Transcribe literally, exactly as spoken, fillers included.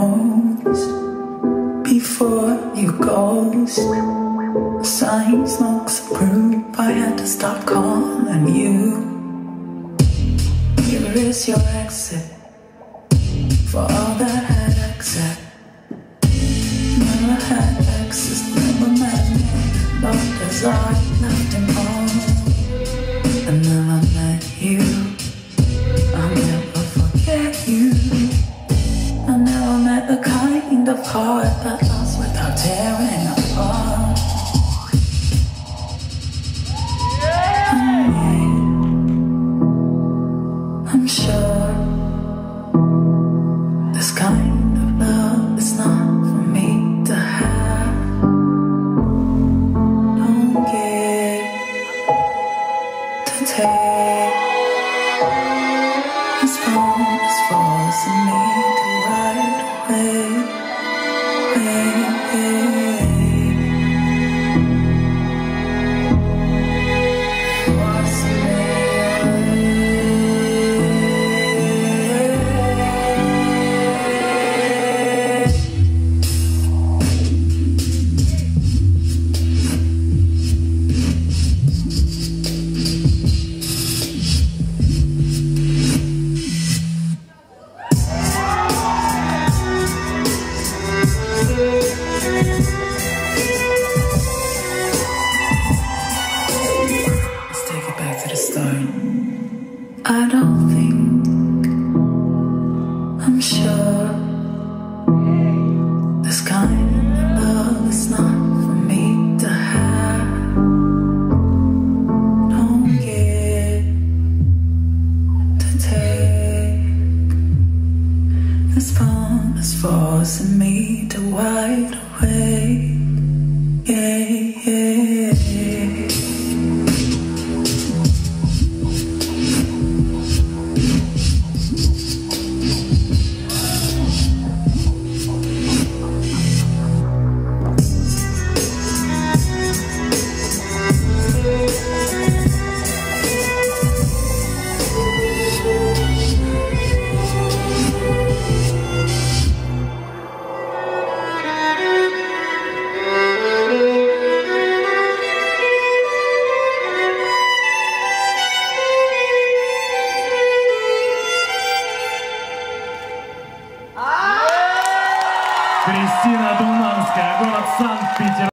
most before you ghost. Sign smokes approve, I had to stop calling you. Here is your exit for all that had exit. Never had access, never met me, loved as I left him home. And then I met you, I'll never forget you. I never met the kind of heart that lost without tearing apart. I'm sure this kind of love is not for me to have. Don't give to take. This phone is forcing me to ride away, away. I don't think, I'm sure this kind of love is not for me to have. Don't get to take. This phone is forcing me to wide awake. Yeah, yeah, yeah. Kristina Dumanskaya, город Санкт-Петербург.